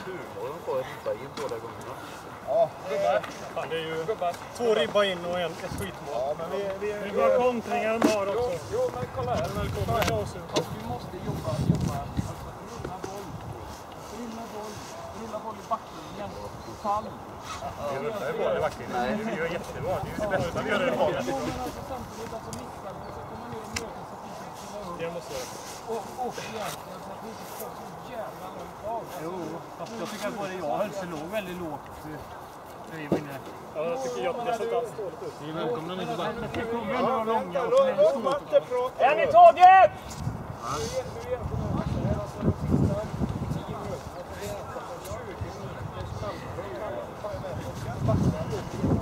humor de får ribba in båda gångerna. Ja, Fan, det är ju 2 ribba in och ett skitmål. ja, men Det är bra kontringar de har också. Jo, men kolla här. Välkommen till oss. Vi måste jobba. Alltså, rulla boll i backlinjen. Fall. Vi rullar ju bara i backlinjen. Det gör jättebra. Det är ju det bästa vi gör i banan. Samtidigt alltså missar man så kommer ner och möter så att Det måste jag. och egentligen så att vi inte får så jävla långt av. Jo, fast jag tycker att både jag och Hölse låg väldigt lågt. Vi var inne. Ja, jag tycker jag sett alls dåligt ut. Ni är välkomna ner till backen. Det kommer ändå vara långa och så är det stort. Är ni taget? Nu